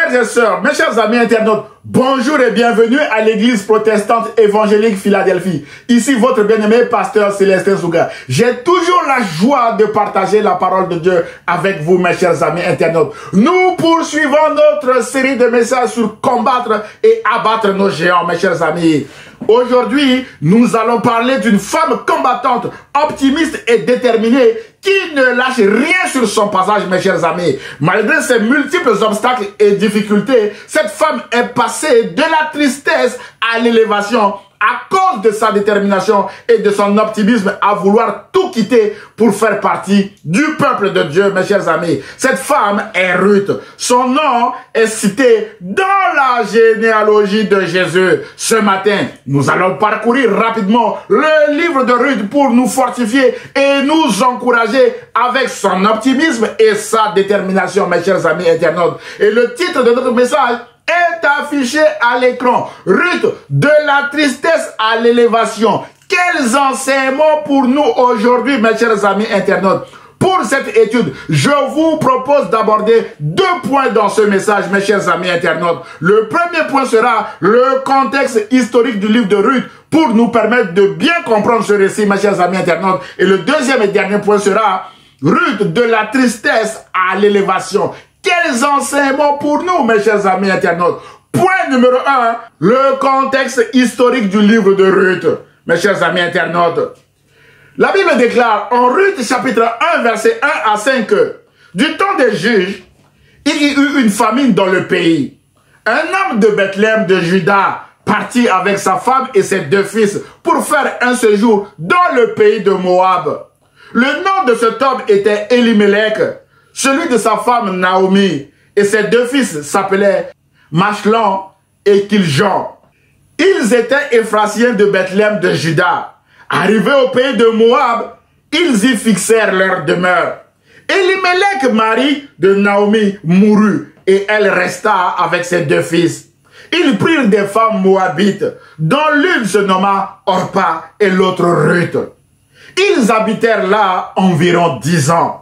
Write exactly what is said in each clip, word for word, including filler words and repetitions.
Frères et sœurs, mes chers amis internautes, bonjour et bienvenue à l'église protestante évangélique Philadelphie. Ici votre bien-aimé pasteur Célestin Zouga. J'ai toujours la joie de partager la parole de Dieu avec vous, mes chers amis internautes. Nous poursuivons notre série de messages sur combattre et abattre nos géants, mes chers amis. Aujourd'hui, nous allons parler d'une femme combattante, optimiste et déterminée qui ne lâche rien sur son passage, mes chers amis. Malgré ses multiples obstacles et difficultés, cette femme est passée de la tristesse à l'élévation à cause de sa détermination et de son optimisme à vouloir tout quitter pour faire partie du peuple de Dieu, mes chers amis. Cette femme est Ruth. Son nom est cité dans la généalogie de Jésus. Ce matin, nous allons parcourir rapidement le livre de Ruth pour nous fortifier et nous encourager avec son optimisme et sa détermination, mes chers amis internautes. Et le titre de notre message est affiché à l'écran. Ruth, de la tristesse à l'élévation. Quels enseignements pour nous aujourd'hui, mes chers amis internautes? Pour cette étude, je vous propose d'aborder deux points dans ce message, mes chers amis internautes. Le premier point sera le contexte historique du livre de Ruth pour nous permettre de bien comprendre ce récit, mes chers amis internautes. Et le deuxième et dernier point sera Ruth, de la tristesse à l'élévation. Quels enseignements pour nous, mes chers amis internautes? Point numéro un, le contexte historique du livre de Ruth, mes chers amis internautes. La Bible déclare en Ruth chapitre un, verset un à cinq que du temps des juges, il y eut une famine dans le pays. Un homme de Bethléem de Juda partit avec sa femme et ses deux fils pour faire un séjour dans le pays de Moab. Le nom de cet homme était Elimelech, celui de sa femme Naomi, et ses deux fils s'appelaient Machlon et Kiljon. Ils étaient Éphrasiens de Bethléem de Juda. Arrivés au pays de Moab, ils y fixèrent leur demeure. Elimelech, mari de Naomi, mourut, et elle resta avec ses deux fils. Ils prirent des femmes moabites, dont l'une se nomma Orpa et l'autre Ruth. Ils habitèrent là environ dix ans.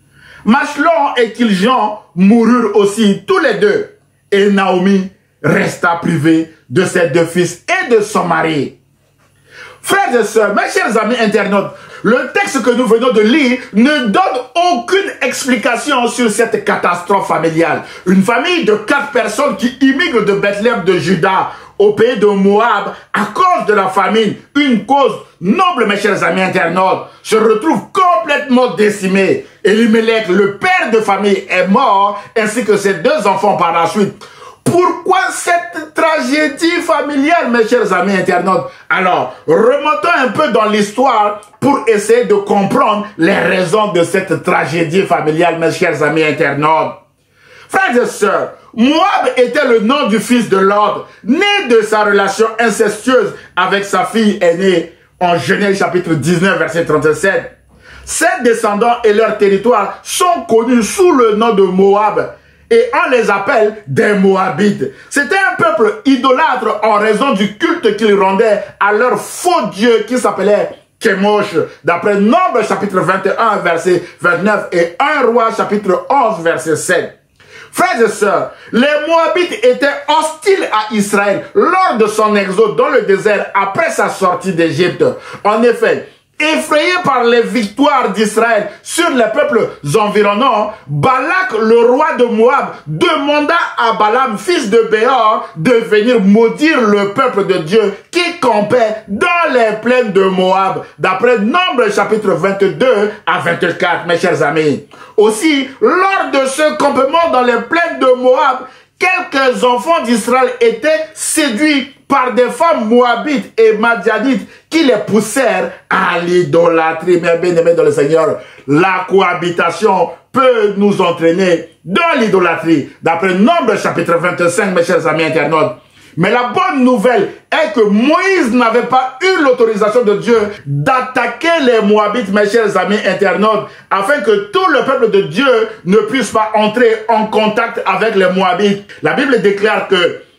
Machlon et Kiljon moururent aussi tous les deux, et Naomi resta privée de ses deux fils et de son mari. Frères et sœurs, mes chers amis internautes, le texte que nous venons de lire ne donne aucune explication sur cette catastrophe familiale. Une famille de quatre personnes qui immigrent de Bethléem de Juda au pays de Moab à cause de la famine, une cause noble, mes chers amis internautes, se retrouve complètement décimée. Elimelech, le père de famille, est mort, ainsi que ses deux enfants par la suite. Pourquoi cette tragédie familiale, mes chers amis internautes? Alors, remontons un peu dans l'histoire pour essayer de comprendre les raisons de cette tragédie familiale, mes chers amis internautes. Frères et sœurs, Moab était le nom du fils de Lot, né de sa relation incestueuse avec sa fille aînée en Genèse chapitre dix-neuf, verset trente-sept. Ses descendants et leurs territoires sont connus sous le nom de Moab et on les appelle des Moabites. C'était un peuple idolâtre en raison du culte qu'ils rendaient à leur faux dieu qui s'appelait Chemosh, d'après Nombre chapitre vingt et un, verset vingt-neuf et un Roi chapitre onze, verset sept. Frères et sœurs, les Moabites étaient hostiles à Israël lors de son exode dans le désert après sa sortie d'Égypte. En effet, effrayé par les victoires d'Israël sur les peuples environnants, Balak, le roi de Moab, demanda à Balaam, fils de Béor, de venir maudire le peuple de Dieu qui campait dans les plaines de Moab, d'après Nombre chapitre vingt-deux à vingt-quatre, mes chers amis. Aussi, lors de ce campement dans les plaines de Moab, quelques enfants d'Israël étaient séduits par des femmes moabites et madianites qui les poussèrent à l'idolâtrie. Mais bien aimés dans le Seigneur, la cohabitation peut nous entraîner dans l'idolâtrie. D'après Nombre chapitre vingt-cinq, mes chers amis internautes. Mais la bonne nouvelle est que Moïse n'avait pas eu l'autorisation de Dieu d'attaquer les Moabites, mes chers amis internautes, afin que tout le peuple de Dieu ne puisse pas entrer en contact avec les Moabites. La Bible déclare que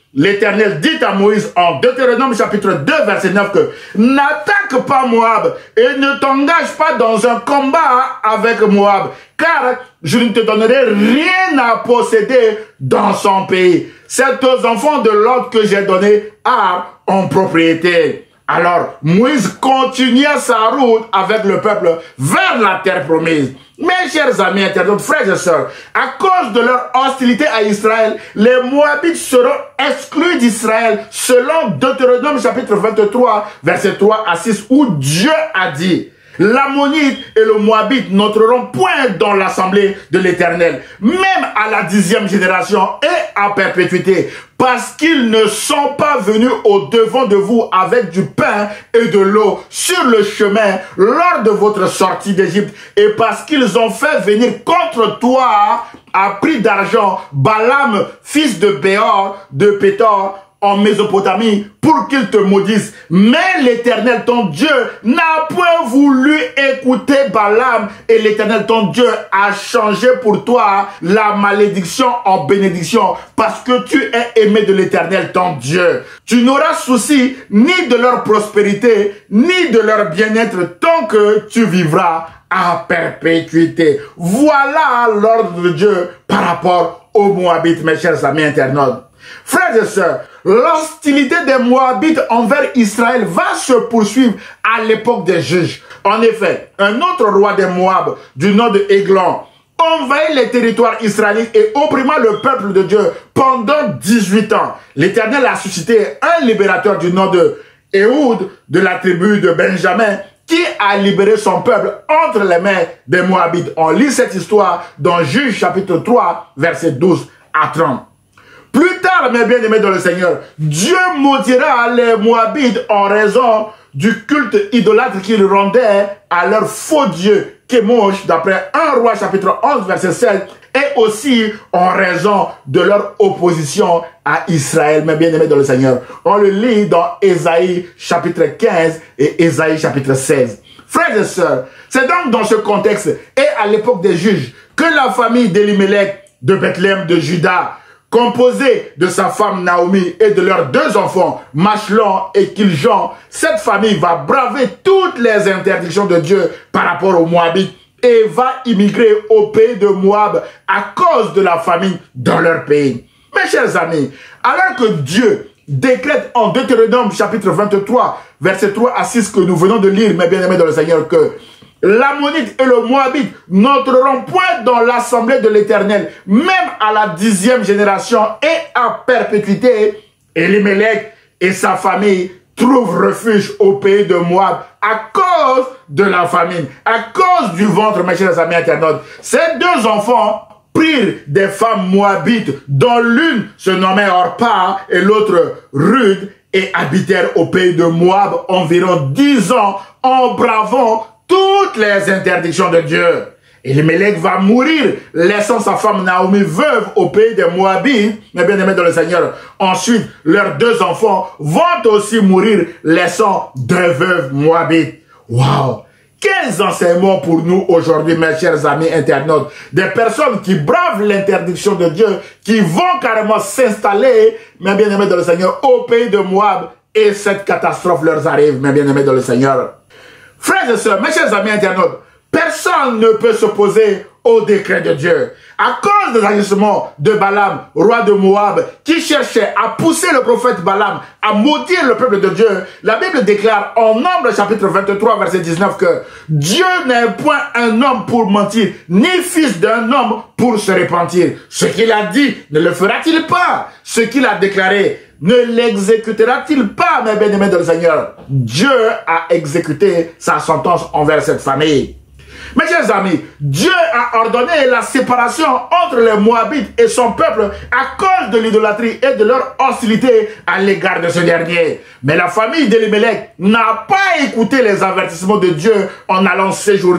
l'Éternel dit à Moïse en Deutéronome chapitre deux verset neuf que n'attaque pas Moab et ne t'engage pas dans un combat avec Moab, car je ne te donnerai rien à posséder dans son pays. C'est aux enfants de l'ordre que j'ai donné à en propriété. Alors, Moïse continua sa route avec le peuple vers la terre promise. Mes chers amis internautes, frères et sœurs, à cause de leur hostilité à Israël, les Moabites seront exclus d'Israël selon Deutéronome chapitre vingt-trois, versets trois à six, où Dieu a dit: l'Ammonite et le Moabite n'entreront point dans l'assemblée de l'Éternel, même à la dixième génération et à perpétuité, parce qu'ils ne sont pas venus au-devant de vous avec du pain et de l'eau sur le chemin lors de votre sortie d'Égypte, et parce qu'ils ont fait venir contre toi à prix d'argent Balaam, fils de Béor, de Pétor, en Mésopotamie, pour qu'il te maudisse. Mais l'Éternel, ton Dieu, n'a point voulu écouter Balaam, et l'Éternel, ton Dieu, a changé pour toi la malédiction en bénédiction, parce que tu es aimé de l'Éternel, ton Dieu. Tu n'auras souci ni de leur prospérité, ni de leur bien-être, tant que tu vivras à perpétuité. Voilà l'ordre de Dieu par rapport aux Moabites, mes chers amis internautes. Frères et sœurs, l'hostilité des Moabites envers Israël va se poursuivre à l'époque des juges. En effet, un autre roi des Moab, du nom de Églon, envahit les territoires israélites et opprima le peuple de Dieu pendant dix-huit ans. L'Éternel a suscité un libérateur du nom de Éhoud, de la tribu de Benjamin, qui a libéré son peuple entre les mains des Moabites. On lit cette histoire dans Juges chapitre trois, versets douze à trente. Plus tard, mes bien-aimés dans le Seigneur, Dieu maudira les Moabites en raison du culte idolâtre qu'ils rendaient à leur faux Dieu, Kémosh, d'après un roi chapitre onze, verset sept, et aussi en raison de leur opposition à Israël, mes bien-aimés dans le Seigneur. On le lit dans Ésaïe chapitre quinze et Ésaïe chapitre seize. Frères et sœurs, c'est donc dans ce contexte et à l'époque des juges que la famille d'Elimelech de Bethléem de Juda, composée de sa femme Naomi et de leurs deux enfants, Machlon et Kiljon, cette famille va braver toutes les interdictions de Dieu par rapport aux Moabites et va immigrer au pays de Moab à cause de la famine dans leur pays. Mes chers amis, alors que Dieu décrète en Deutéronome chapitre vingt-trois, versets trois à six que nous venons de lire, mes bien-aimés dans le Seigneur, que l'Ammonite et le Moabite n'entreront point dans l'assemblée de l'Éternel, même à la dixième génération et à perpétuité. Elimelech et sa famille trouvent refuge au pays de Moab à cause de la famine, à cause du ventre, mes chers amis internautes. Ces deux enfants prirent des femmes moabites, dont l'une se nommait Orpa et l'autre Ruth, et habitèrent au pays de Moab environ dix ans en bravant toutes les interdictions de Dieu. Elimelech va mourir, laissant sa femme Naomi veuve au pays des Moabites, mes bien-aimés dans le Seigneur. Ensuite, leurs deux enfants vont aussi mourir, laissant deux veuves Moabites. Waouh! Quels enseignements pour nous aujourd'hui, mes chers amis internautes. Des personnes qui bravent l'interdiction de Dieu, qui vont carrément s'installer, mes bien-aimés dans le Seigneur, au pays de Moab, et cette catastrophe leur arrive, mes bien-aimés dans le Seigneur. Frères et sœurs, mes chers amis internautes, personne ne peut s'opposer au décret de Dieu. À cause des agissements de Balaam, roi de Moab, qui cherchait à pousser le prophète Balaam à maudire le peuple de Dieu, la Bible déclare en Nombre chapitre vingt-trois, verset dix-neuf que Dieu n'est point un homme pour mentir, ni fils d'un homme pour se repentir. Ce qu'il a dit, ne le fera-t-il pas? Ce qu'il a déclaré, ne l'exécutera-t-il pas, mes bien-aimés dans le Seigneur? Dieu a exécuté sa sentence envers cette famille. Mes chers amis, Dieu a ordonné la séparation entre les Moabites et son peuple à cause de l'idolâtrie et de leur hostilité à l'égard de ce dernier. Mais la famille d'Elimelech n'a pas écouté les avertissements de Dieu en allant séjourner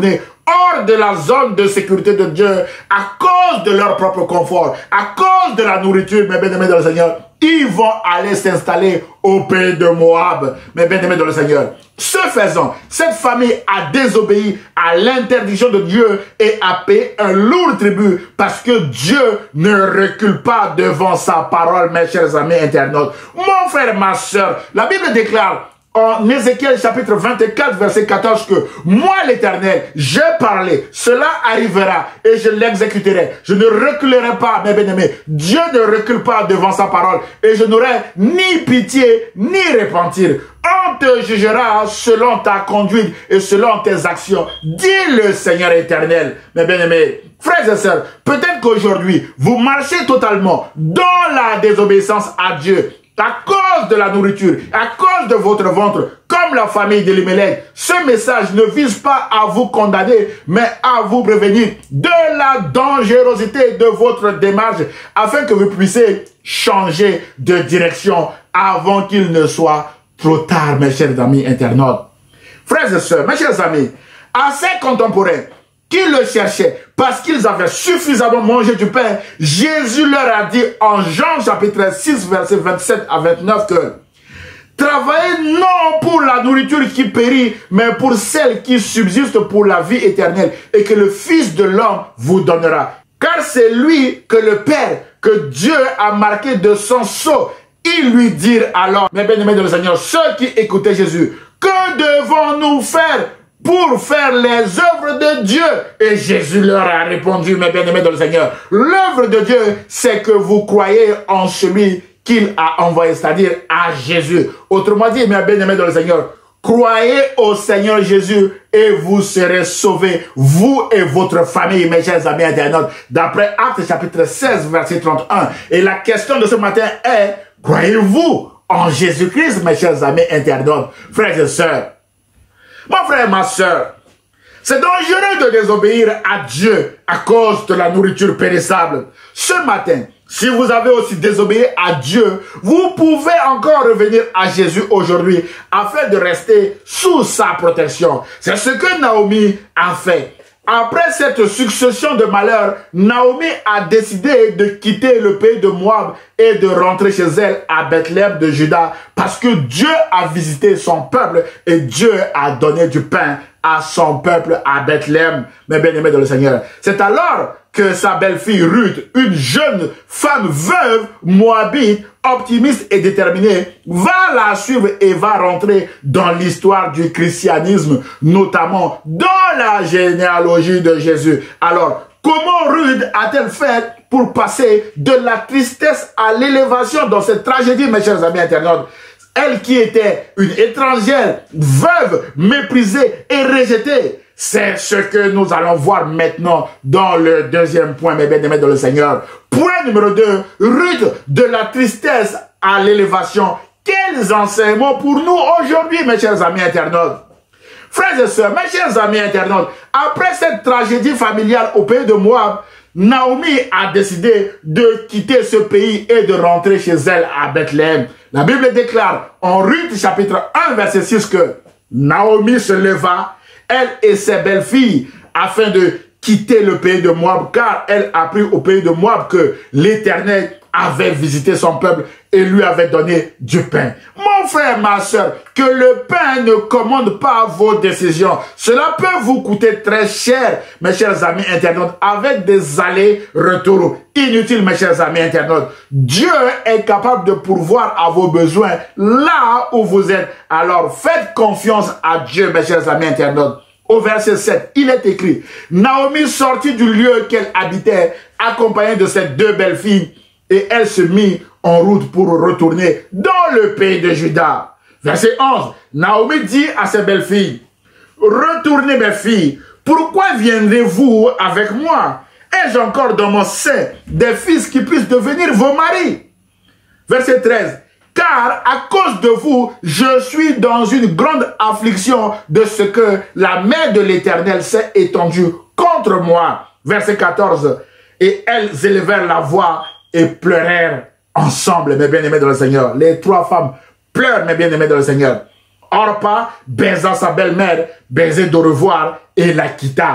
hors de la zone de sécurité de Dieu à cause de leur propre confort, à cause de la nourriture, mes bien-aimés dans le Seigneur. Ils vont aller s'installer au pays de Moab, mes bien-aimés dans le Seigneur. Ce faisant, cette famille a désobéi à l'interdiction de Dieu et a payé un lourd tribut parce que Dieu ne recule pas devant sa parole, mes chers amis internautes. Mon frère, ma soeur, la Bible déclare en Ézéchiel chapitre vingt-quatre, verset quatorze, que moi l'Éternel, j'ai parlé, cela arrivera et je l'exécuterai. Je ne reculerai pas, mes bien-aimés. Dieu ne recule pas devant sa parole et je n'aurai ni pitié ni repentir. On te jugera selon ta conduite et selon tes actions. Dis le Seigneur éternel, mes bien-aimés. Frères et sœurs, peut-être qu'aujourd'hui, vous marchez totalement dans la désobéissance à Dieu, à cause de la nourriture, à cause de votre ventre, comme la famille d'Elimelech. Ce message ne vise pas à vous condamner, mais à vous prévenir de la dangerosité de votre démarche, afin que vous puissiez changer de direction avant qu'il ne soit trop tard, mes chers amis internautes. Frères et sœurs, mes chers amis, à ces contemporains qui le cherchaient parce qu'ils avaient suffisamment mangé du pain, Jésus leur a dit en Jean chapitre six, verset vingt-sept à vingt-neuf que travaillez non pour la nourriture qui périt, mais pour celle qui subsiste pour la vie éternelle, et que le Fils de l'homme vous donnera. Car c'est lui que le Père, que Dieu a marqué de son sceau. Ils lui dirent alors, mes bien-aimés de le Seigneur, ceux qui écoutaient Jésus, que devons-nous faire pour faire les œuvres de Dieu? Et Jésus leur a répondu, mes bien-aimés dans le Seigneur, l'œuvre de Dieu, c'est que vous croyez en celui qu'il a envoyé, c'est-à-dire à Jésus. Autrement dit, mes bien-aimés dans le Seigneur, croyez au Seigneur Jésus et vous serez sauvés, vous et votre famille, mes chers amis internautes, d'après Actes chapitre seize, verset trente et un. Et la question de ce matin est, croyez-vous en Jésus-Christ, mes chers amis internautes, frères et sœurs? Mon frère, ma soeur, c'est dangereux de désobéir à Dieu à cause de la nourriture périssable. Ce matin, si vous avez aussi désobéi à Dieu, vous pouvez encore revenir à Jésus aujourd'hui afin de rester sous sa protection. C'est ce que Naomi a fait. Après cette succession de malheurs, Naomi a décidé de quitter le pays de Moab et de rentrer chez elle à Bethléem de Juda parce que Dieu a visité son peuple et Dieu a donné du pain à son peuple à Bethléem, mes bien-aimés dans le Seigneur. C'est alors que sa belle-fille Ruth, une jeune femme veuve moabite, optimiste et déterminée, va la suivre et va rentrer dans l'histoire du christianisme, notamment dans la généalogie de Jésus. Alors, comment Ruth a-t-elle fait pour passer de la tristesse à l'élévation dans cette tragédie, mes chers amis internautes? Elle qui était une étrangère, veuve, méprisée et rejetée. C'est ce que nous allons voir maintenant dans le deuxième point, mes bien-aimés dans le Seigneur. Point numéro deux, Ruth, de la tristesse à l'élévation. Quels enseignements pour nous aujourd'hui, mes chers amis internautes? Frères et sœurs, mes chers amis internautes, après cette tragédie familiale au pays de Moab, Naomi a décidé de quitter ce pays et de rentrer chez elle à Bethléem. La Bible déclare en Ruth chapitre un verset six que Naomi se leva, elle et ses belles-filles, afin de quitter le pays de Moab, car elle a appris au pays de Moab que l'Éternel avait visité son peuple et lui avait donné du pain. Mon frère, ma soeur, que le pain ne commande pas vos décisions. Cela peut vous coûter très cher, mes chers amis internautes, avec des allers-retours inutiles, mes chers amis internautes. Dieu est capable de pourvoir à vos besoins là où vous êtes. Alors faites confiance à Dieu, mes chers amis internautes. Au verset sept, il est écrit, Naomi sortit du lieu qu'elle habitait, accompagnée de ses deux belles-filles, et elle se mit en route pour retourner dans le pays de Juda. Verset onze, Naomi dit à ses belles-filles, retournez mes filles, pourquoi viendrez-vous avec moi? Ai-je encore dans mon sein des fils qui puissent devenir vos maris? Verset treize, car à cause de vous, je suis dans une grande affliction de ce que la main de l'Éternel s'est étendue contre moi. Verset quatorze, et elles élevèrent la voix et pleurèrent ensemble, mes bien-aimés dans le Seigneur. Les trois femmes pleurent, mes bien-aimés dans le Seigneur. Orpa baisa sa belle-mère, baisait de revoir et la quitta.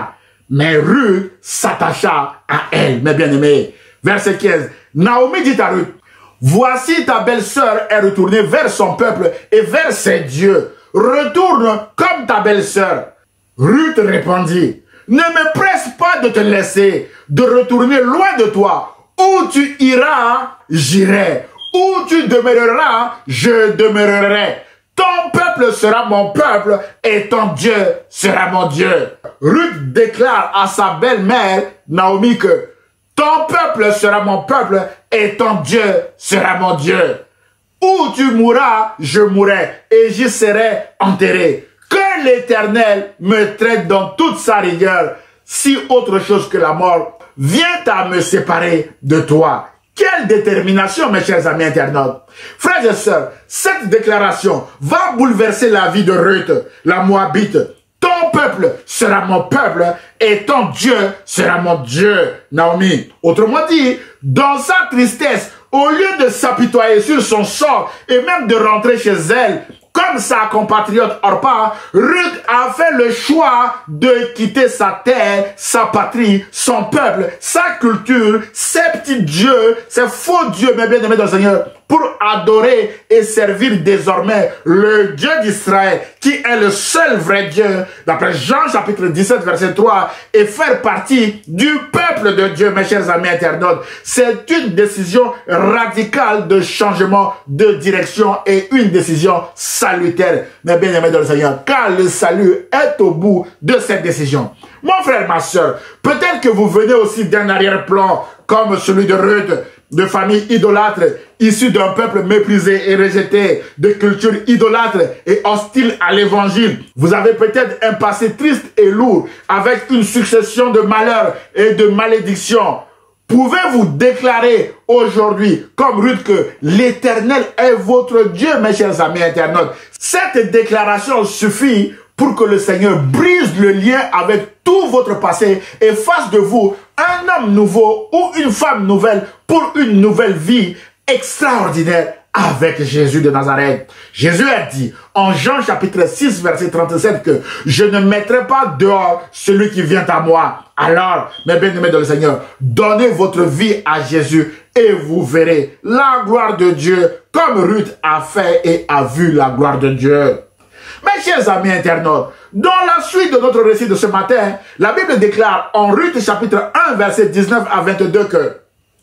Mais Ruth s'attacha à elle, mes bien-aimés. Verset quinze. Naomi dit à Ruth, voici ta belle-sœur est retournée vers son peuple et vers ses dieux. Retourne comme ta belle-sœur. Ruth répondit, ne me presse pas de te laisser, de retourner loin de toi. Où tu iras, j'irai. Où tu demeureras, je demeurerai. Ton peuple sera mon peuple et ton Dieu sera mon Dieu. Ruth déclare à sa belle-mère, Naomi, que ton peuple sera mon peuple et ton Dieu sera mon Dieu. Où tu mourras, je mourrai et j'y serai enterré. Que l'Éternel me traite dans toute sa rigueur, si autre chose que la mort vient à me séparer de toi. Quelle détermination, mes chers amis internautes. Frères et sœurs, cette déclaration va bouleverser la vie de Ruth, la Moabite. Ton peuple sera mon peuple et ton Dieu sera mon Dieu, Naomi. Autrement dit, dans sa tristesse, au lieu de s'apitoyer sur son sort et même de rentrer chez elle, comme sa compatriote Orpa, Ruth a fait le choix de quitter sa terre, sa patrie, son peuple, sa culture, ses petits dieux, ses faux dieux, mes bien-aimés dans le Seigneur, pour adorer et servir désormais le Dieu d'Israël, qui est le seul vrai Dieu, d'après Jean chapitre dix-sept, verset trois, et faire partie du peuple de Dieu, mes chers amis internautes. C'est une décision radicale de changement de direction et une décision salutaire, mes bien-aimés dans le Seigneur, car le salut est au bout de cette décision. Mon frère, ma soeur, peut-être que vous venez aussi d'un arrière-plan comme celui de Ruth, de famille idolâtre, issue d'un peuple méprisé et rejeté, de culture idolâtre et hostile à l'évangile. Vous avez peut-être un passé triste et lourd, avec une succession de malheurs et de malédictions. Pouvez-vous déclarer aujourd'hui, comme Ruth, que l'Éternel est votre Dieu, mes chers amis internautes? Cette déclaration suffit pour que le Seigneur brise le lien avec tout votre passé et fasse de vous un homme nouveau ou une femme nouvelle pour une nouvelle vie extraordinaire avec Jésus de Nazareth. Jésus a dit en Jean chapitre six verset trente-sept que je ne mettrai pas dehors celui qui vient à moi. Alors, mes bien-aimés dans le Seigneur, donnez votre vie à Jésus et vous verrez la gloire de Dieu comme Ruth a fait et a vu la gloire de Dieu. Mes chers amis internautes, dans la suite de notre récit de ce matin, la Bible déclare en Ruth chapitre un verset dix-neuf à vingt-deux que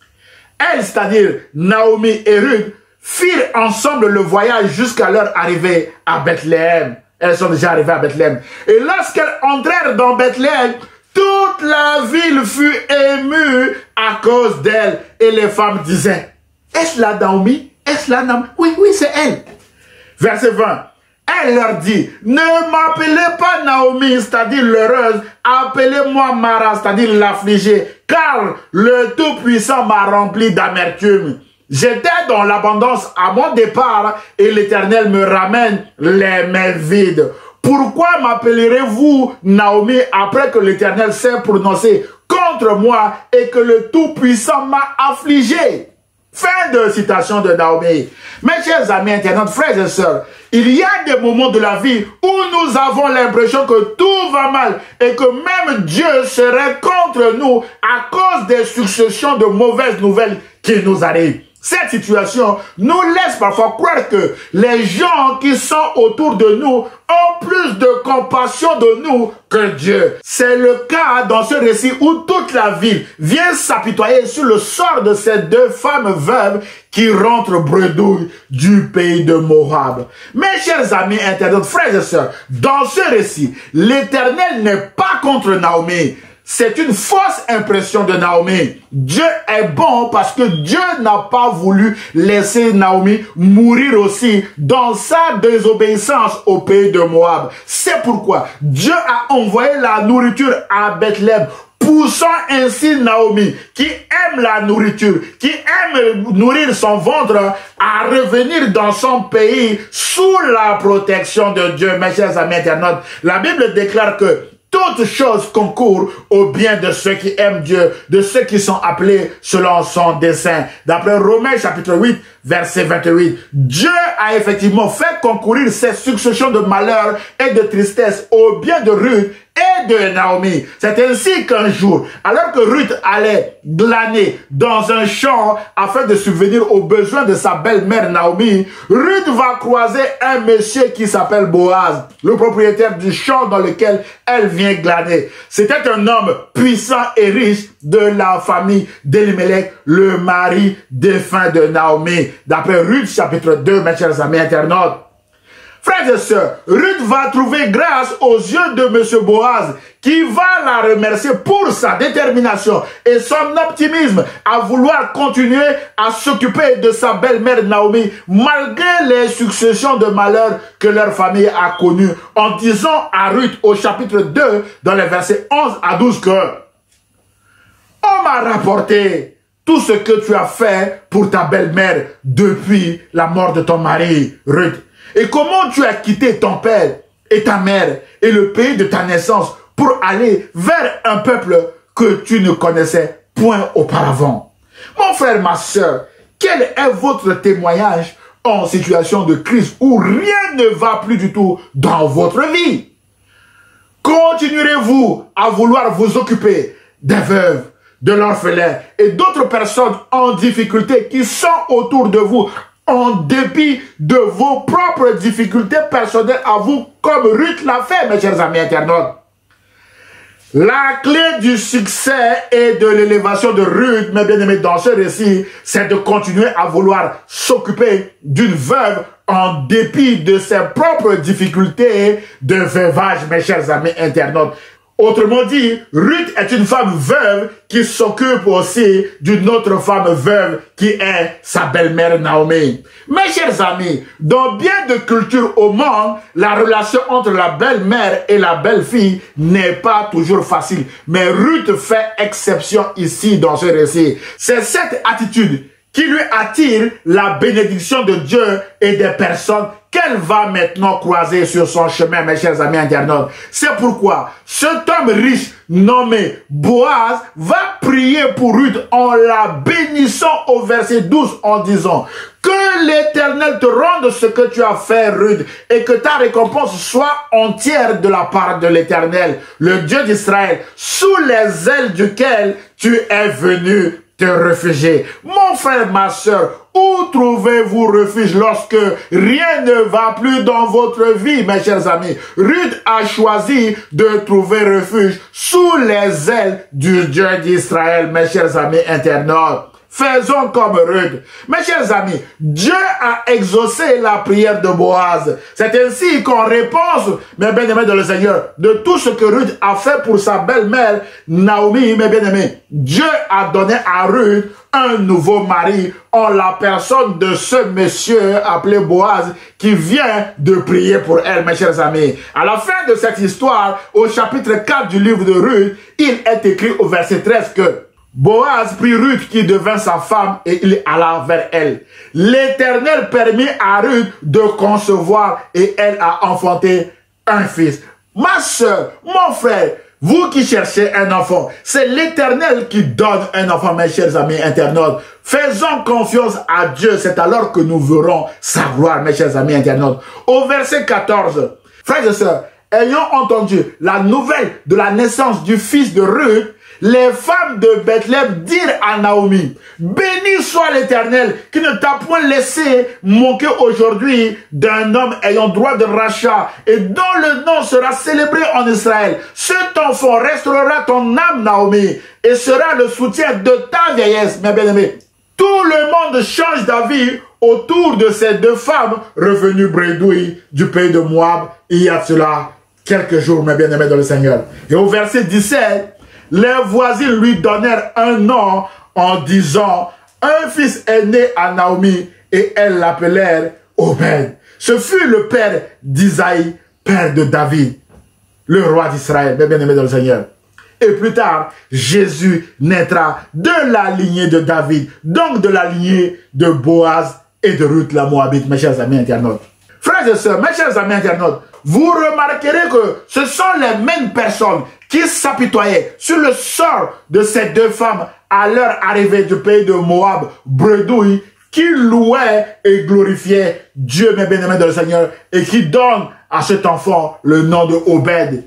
elle, c'est-à-dire Naomi et Ruth, firent ensemble le voyage jusqu'à leur arrivée à Bethléem. Elles sont déjà arrivées à Bethléem. Et lorsqu'elles entrèrent dans Bethléem, toute la ville fut émue à cause d'elles. Et les femmes disaient, est-ce la Naomi? Est-ce la Naomi? Oui, oui, c'est elle. Verset vingt. Elle leur dit, ne m'appelez pas Naomi, c'est-à-dire l'heureuse, appelez-moi Mara, c'est-à-dire l'affligée, car le Tout-Puissant m'a rempli d'amertume. J'étais dans l'abondance à mon départ et l'Éternel me ramène les mains vides. Pourquoi m'appellerez-vous Naomi après que l'Éternel s'est prononcé contre moi et que le Tout-Puissant m'a affligé? Fin de citation de Naomi. Mes chers amis internautes, frères et sœurs, il y a des moments de la vie où nous avons l'impression que tout va mal et que même Dieu serait contre nous à cause des successions de mauvaises nouvelles qui nous arrivent. Cette situation nous laisse parfois croire que les gens qui sont autour de nous ont plus de compassion de nous que Dieu. C'est le cas dans ce récit où toute la ville vient s'apitoyer sur le sort de ces deux femmes veuves qui rentrent bredouilles du pays de Moab. Mes chers amis internautes, frères et sœurs, dans ce récit, l'Éternel n'est pas contre Naomi. C'est une fausse impression de Naomi. Dieu est bon parce que Dieu n'a pas voulu laisser Naomi mourir aussi dans sa désobéissance au pays de Moab. C'est pourquoi Dieu a envoyé la nourriture à Bethléem, poussant ainsi Naomi, qui aime la nourriture, qui aime nourrir son ventre, à revenir dans son pays sous la protection de Dieu. Mes chers amis internautes, la Bible déclare que toutes choses concourent au bien de ceux qui aiment Dieu, de ceux qui sont appelés selon son dessein. D'après Romains chapitre huit, verset vingt-huit, Dieu a effectivement fait concourir ces successions de malheurs et de tristesse au bien de Ruth et de Naomi. C'est ainsi qu'un jour, alors que Ruth allait glaner dans un champ afin de subvenir aux besoins de sa belle-mère Naomi, Ruth va croiser un monsieur qui s'appelle Boaz, le propriétaire du champ dans lequel elle vient glaner. C'était un homme puissant et riche de la famille d'Elimelech, le mari défunt de Naomi. D'après Ruth chapitre deux, mes chers amis internautes. Frères et sœurs, Ruth va trouver grâce aux yeux de M. Boaz qui va la remercier pour sa détermination et son optimisme à vouloir continuer à s'occuper de sa belle-mère Naomi malgré les successions de malheurs que leur famille a connues, en disant à Ruth au chapitre deux, dans les versets onze à douze que « On m'a rapporté tout ce que tu as fait pour ta belle-mère depuis la mort de ton mari, Ruth. Et comment tu as quitté ton père et ta mère et le pays de ta naissance pour aller vers un peuple que tu ne connaissais point auparavant. » Mon frère, ma soeur, quel est votre témoignage en situation de crise où rien ne va plus du tout dans votre vie? Continuerez-vous à vouloir vous occuper des veuves, de l'orphelin et d'autres personnes en difficulté qui sont autour de vous en dépit de vos propres difficultés personnelles à vous, comme Ruth l'a fait, mes chers amis internautes? La clé du succès et de l'élévation de Ruth, mes bien-aimés, dans ce récit, c'est de continuer à vouloir s'occuper d'une veuve en dépit de ses propres difficultés de veuvage, mes chers amis internautes. Autrement dit, Ruth est une femme veuve qui s'occupe aussi d'une autre femme veuve qui est sa belle-mère Naomi. Mes chers amis, dans bien de cultures au monde, la relation entre la belle-mère et la belle-fille n'est pas toujours facile. Mais Ruth fait exception ici dans ce récit. C'est cette attitude qui lui attire la bénédiction de Dieu et des personnes qu'elle va maintenant croiser sur son chemin, mes chers amis internautes. C'est pourquoi cet homme riche nommé Boaz va prier pour Ruth en la bénissant au verset douze en disant « Que l'Éternel te rende ce que tu as fait, Ruth, et que ta récompense soit entière de la part de l'Éternel, le Dieu d'Israël, sous les ailes duquel tu es venu te réfugier. » Mon frère, ma soeur, où trouvez-vous refuge lorsque rien ne va plus dans votre vie, mes chers amis? Ruth a choisi de trouver refuge sous les ailes du Dieu d'Israël, mes chers amis internautes. Faisons comme Ruth. Mes chers amis, Dieu a exaucé la prière de Boaz. C'est ainsi qu'en réponse, mes bien-aimés dans le Seigneur, de tout ce que Ruth a fait pour sa belle-mère, Naomi, mes bien-aimés, Dieu a donné à Ruth un nouveau mari en la personne de ce monsieur appelé Boaz qui vient de prier pour elle, mes chers amis. À la fin de cette histoire, au chapitre quatre du livre de Ruth, il est écrit au verset treize que Boaz prit Ruth qui devint sa femme et il alla vers elle. L'Éternel permit à Ruth de concevoir et elle a enfanté un fils. Ma soeur, mon frère, vous qui cherchez un enfant, c'est l'Éternel qui donne un enfant, mes chers amis internautes. Faisons confiance à Dieu, c'est alors que nous verrons sa gloire, mes chers amis internautes. Au verset quatorze, frères et sœurs, ayant entendu la nouvelle de la naissance du fils de Ruth, les femmes de Bethléem dirent à Naomi, « Béni soit l'Éternel qui ne t'a point laissé manquer aujourd'hui d'un homme ayant droit de rachat et dont le nom sera célébré en Israël. Cet enfant restaurera ton âme, Naomi, et sera le soutien de ta vieillesse, mes bien-aimés. » Tout le monde change d'avis autour de ces deux femmes revenues bredouilles du pays de Moab il y a cela quelques jours, mes bien-aimés dans le Seigneur. Et au verset dix-sept, les voisines lui donnèrent un nom en disant « Un fils est né à Naomi et elles l'appelèrent Obed. » Ce fut le père d'Isaïe, père de David, le roi d'Israël, mes bien-aimés dans le Seigneur. Et plus tard, Jésus naîtra de la lignée de David, donc de la lignée de Boaz et de Ruth la Moabite, mes chers amis internautes. Frères et sœurs, mes chers amis internautes, vous remarquerez que ce sont les mêmes personnes qui s'apitoyaient sur le sort de ces deux femmes à leur arrivée du pays de Moab, bredouille, qui louaient et glorifiaient Dieu, mes bien-aimés dans le Seigneur, et qui donnent à cet enfant le nom de Obed.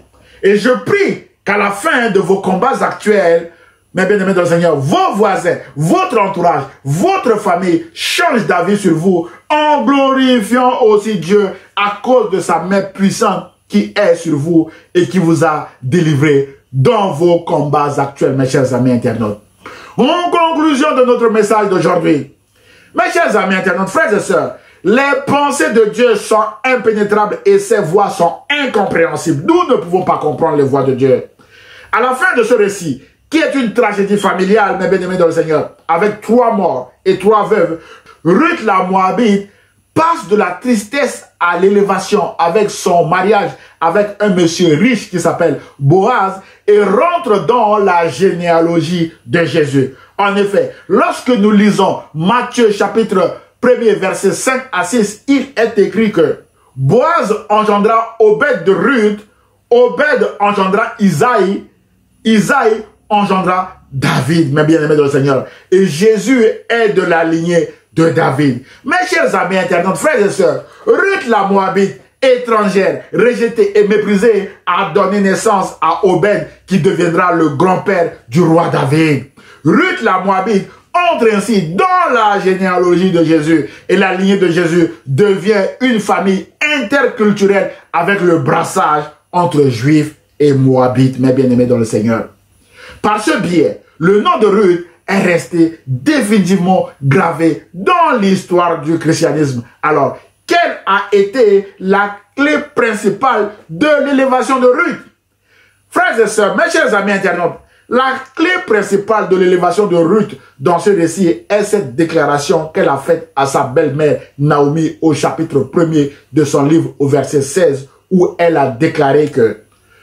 Et je prie qu'à la fin de vos combats actuels, mes bien-aimés dans le Seigneur, vos voisins, votre entourage, votre famille changent d'avis sur vous en glorifiant aussi Dieu à cause de sa main puissante qui est sur vous et qui vous a délivré dans vos combats actuels, mes chers amis internautes. En conclusion de notre message d'aujourd'hui, mes chers amis internautes, frères et sœurs, les pensées de Dieu sont impénétrables et ses voies sont incompréhensibles. Nous ne pouvons pas comprendre les voies de Dieu. À la fin de ce récit, qui est une tragédie familiale, mes bien-aimés dans le Seigneur, avec trois morts et trois veuves, Ruth la Moabite passe de la tristesse à l'élévation avec son mariage avec un monsieur riche qui s'appelle Boaz et rentre dans la généalogie de Jésus. En effet, lorsque nous lisons Matthieu chapitre premier verset cinq à six, il est écrit que Boaz engendra Obed de Ruth, Obed engendra Isaïe, Isaïe engendra David, mes bien-aimés dans le Seigneur. Et Jésus est de la lignée de David. Mes chers amis internautes, frères et sœurs, Ruth la Moabite, étrangère, rejetée et méprisée, a donné naissance à Obed qui deviendra le grand-père du roi David. Ruth la Moabite entre ainsi dans la généalogie de Jésus et la lignée de Jésus devient une famille interculturelle avec le brassage entre juifs et moabites, mes bien-aimés dans le Seigneur. Par ce biais, le nom de Ruth est resté définitivement gravé dans l'histoire du christianisme. Alors, quelle a été la clé principale de l'élévation de Ruth? Frères et sœurs, mes chers amis internautes, la clé principale de l'élévation de Ruth dans ce récit est cette déclaration qu'elle a faite à sa belle-mère Naomi au chapitre premier de son livre au verset seize où elle a déclaré que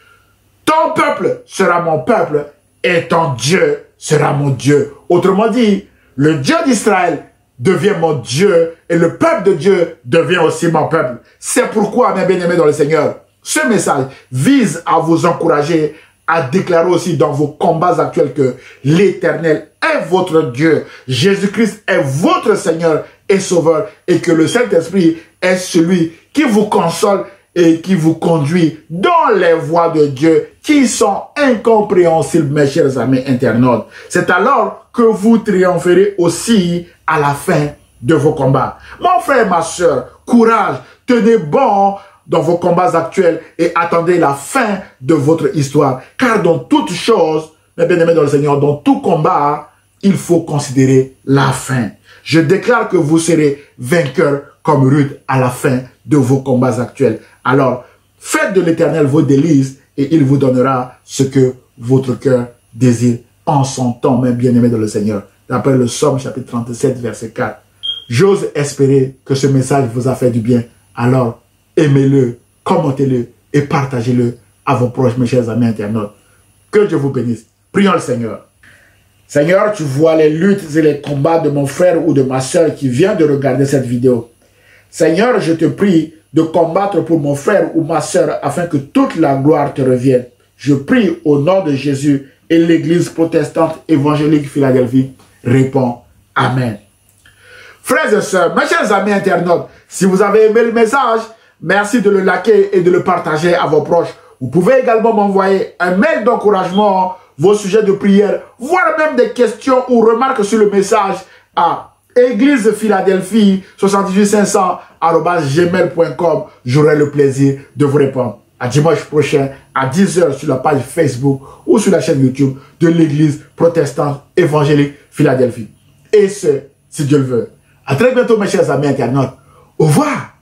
« Ton peuple sera mon peuple et ton Dieu sera mon Dieu. » Autrement dit, le Dieu d'Israël devient mon Dieu et le peuple de Dieu devient aussi mon peuple. C'est pourquoi, mes bien-aimés dans le Seigneur, ce message vise à vous encourager à déclarer aussi dans vos combats actuels que l'Éternel est votre Dieu. Jésus-Christ est votre Seigneur et Sauveur et que le Saint-Esprit est celui qui vous console et qui vous conduit dans les voies de Dieu qui sont incompréhensibles, mes chers amis internautes. C'est alors que vous triompherez aussi à la fin de vos combats. Mon frère, ma soeur, courage, tenez bon dans vos combats actuels et attendez la fin de votre histoire. Car dans toute chose, mes bien-aimés dans le Seigneur, dans tout combat, il faut considérer la fin. Je déclare que vous serez vainqueurs comme Ruth à la fin de vos combats actuels. Alors, faites de l'Éternel vos délices et il vous donnera ce que votre cœur désire en son temps, mes bien-aimés dans le Seigneur. D'après le Psaume chapitre trente-sept, verset quatre. J'ose espérer que ce message vous a fait du bien. Alors, aimez-le, commentez-le et partagez-le à vos proches, mes chers amis internautes. Que Dieu vous bénisse. Prions le Seigneur. Seigneur, tu vois les luttes et les combats de mon frère ou de ma soeur qui vient de regarder cette vidéo. Seigneur, je te prie de combattre pour mon frère ou ma soeur afin que toute la gloire te revienne. Je prie au nom de Jésus et l'Église protestante évangélique Philadelphie répond Amen. Frères et sœurs, mes chers amis internautes, si vous avez aimé le message, merci de le liker et de le partager à vos proches. Vous pouvez également m'envoyer un mail d'encouragement, vos sujets de prière, voire même des questions ou remarques sur le message à Église Philadelphie soixante-dix-huit cinq cents arobase gmail point com. J'aurai le plaisir de vous répondre. À dimanche prochain à dix heures sur la page Facebook ou sur la chaîne YouTube de l'Église protestante évangélique Philadelphie. Et ce, si Dieu le veut. À très bientôt mes chers amis internautes. Au revoir.